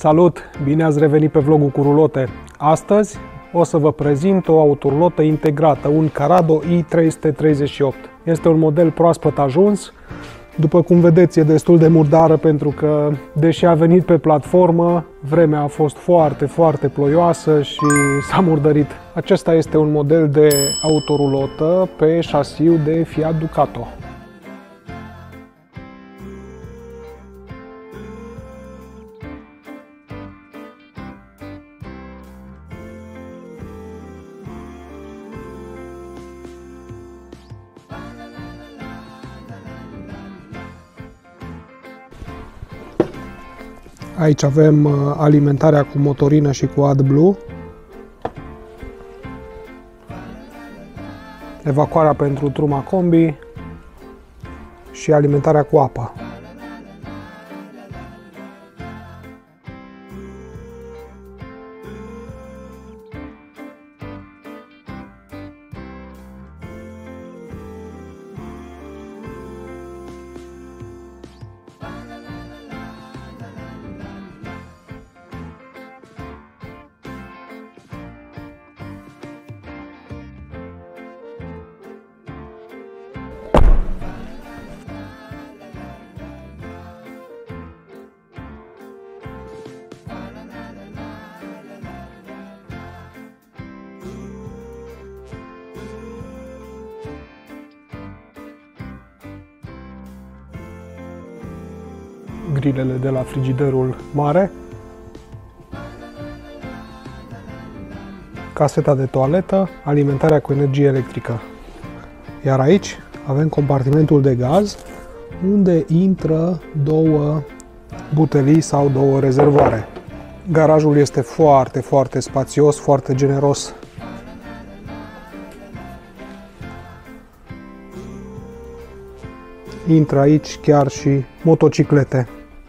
Salut! Bine ați revenit pe vlogul cu rulote. Astăzi o să vă prezint o autorulotă integrată, un Carado i338. Este un model proaspăt ajuns. După cum vedeți, e destul de murdară pentru că, deși a venit pe platformă, vremea a fost foarte ploioasă și s-a murdărit. Acesta este un model de autorulotă pe șasiu de Fiat Ducato. Aici avem alimentarea cu motorină și cu AdBlue, evacuarea pentru truma combi și alimentarea cu apă. Grilele de la frigiderul mare, caseta de toaletă, alimentarea cu energie electrică. Iar aici avem compartimentul de gaz, unde intră două butelii sau două rezervoare. Garajul este foarte spațios, foarte generos. Intră aici chiar și motociclete.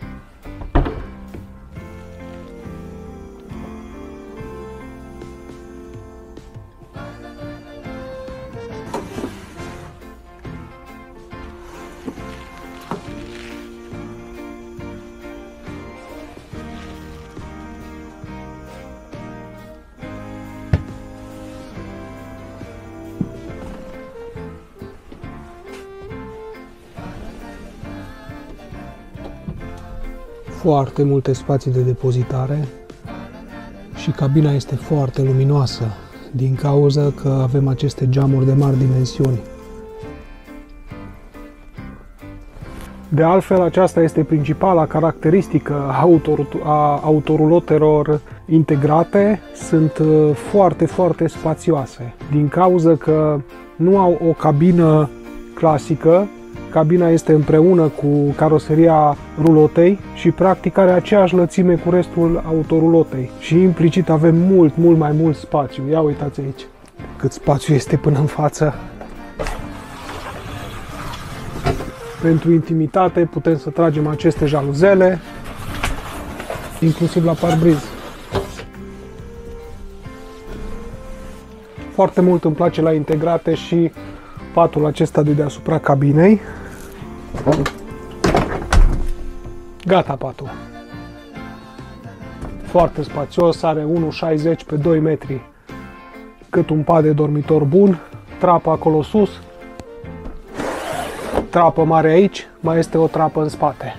Foarte multe spații de depozitare și cabina este foarte luminoasă din cauza că avem aceste geamuri de mari dimensiuni. De altfel, aceasta este principala caracteristică a autorulotelor integrate, sunt foarte spațioase. Din cauza că nu au o cabină clasică, cabina este împreună cu caroseria rulotei și practic are aceeași lățime cu restul autorulotei. Și implicit avem mult mai mult spațiu. Ia uitați aici cât spațiu este până în față. Pentru intimitate putem să tragem aceste jaluzele, inclusiv la parbriz. Foarte mult îmi place la integrate și patul acesta de deasupra cabinei. Gata patul. Foarte spațios, are 1,60 pe 2 metri. Cât un pat de dormitor bun. Trapă acolo sus. Trapă mare aici. Mai este o trapă în spate.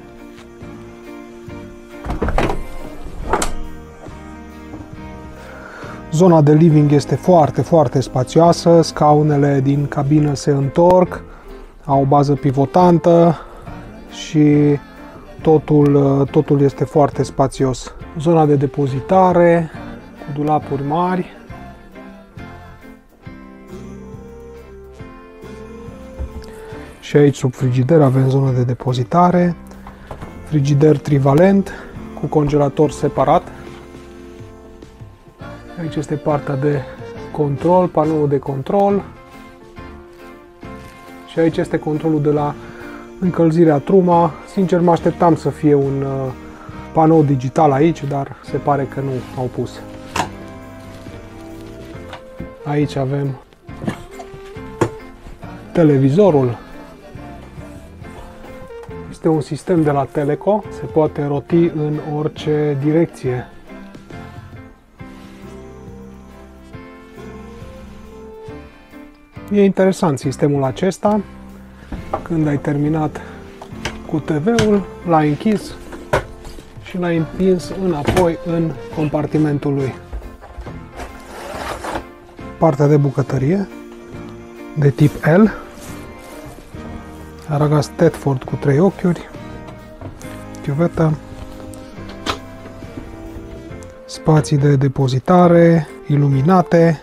Zona de living este foarte spațioasă, scaunele din cabină se întorc, au o bază pivotantă și totul este foarte spațios. Zona de depozitare cu dulapuri mari. Și aici sub frigider avem zona de depozitare, frigider trivalent cu congelator separat. Aici este partea de control, panoul de control. Și aici este controlul de la încălzirea truma. Sincer, mă așteptam să fie un panou digital aici, dar se pare că nu au pus. Aici avem televizorul. Este un sistem de la Teleco, se poate roti în orice direcție. E interesant sistemul acesta. Când ai terminat cu TV-ul, l-ai închis și l-ai împins înapoi în compartimentul lui. Partea de bucătărie de tip L, aragaz Tedford cu 3 ochiuri, chiuvetă, spații de depozitare iluminate,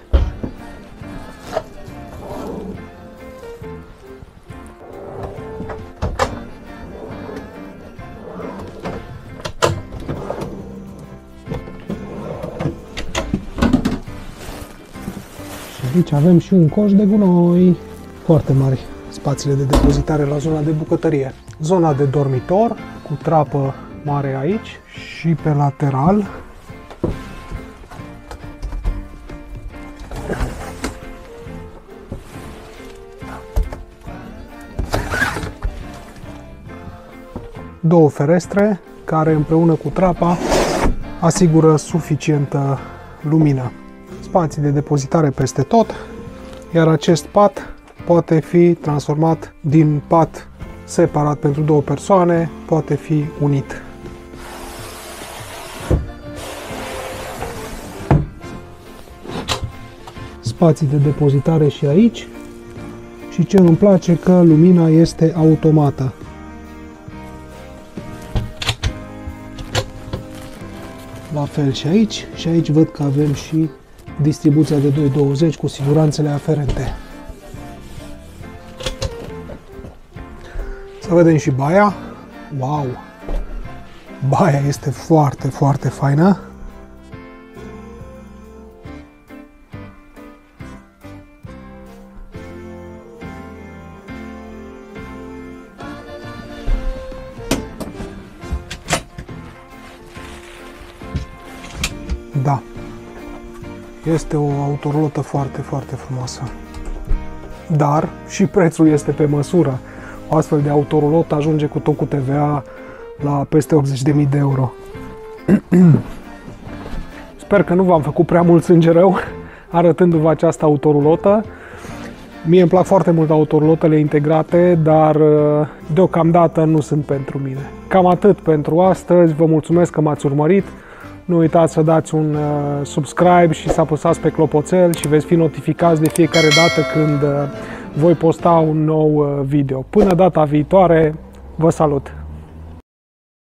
aici avem și un coș de gunoi. Foarte mari spațiile de depozitare la zona de bucătărie. Zona de dormitor cu trapă mare aici și pe lateral. Două ferestre care împreună cu trapa asigură suficientă lumină. Spații de depozitare peste tot, iar acest pat poate fi transformat din pat separat pentru două persoane, poate fi unit. Spații de depozitare și aici, și ce îmi place că lumina este automată. La fel și aici văd că avem și distribuția de 220 cu siguranțele aferente. Să vedem și baia. Wow! Baia este foarte, foarte faină. Da. Este o autorulotă foarte, foarte frumoasă. Dar și prețul este pe măsură. O astfel de autorulotă ajunge cu tot cu TVA la peste 80.000 de euro. Sper că nu v-am făcut prea mult sânge rău arătându-vă această autorulotă. Mie îmi plac foarte mult autorulotele integrate, dar deocamdată nu sunt pentru mine. Cam atât pentru astăzi. Vă mulțumesc că m-ați urmărit. Nu uitați să dați un subscribe și să apăsați pe clopoțel și veți fi notificați de fiecare dată când voi posta un nou video. Până data viitoare, vă salut!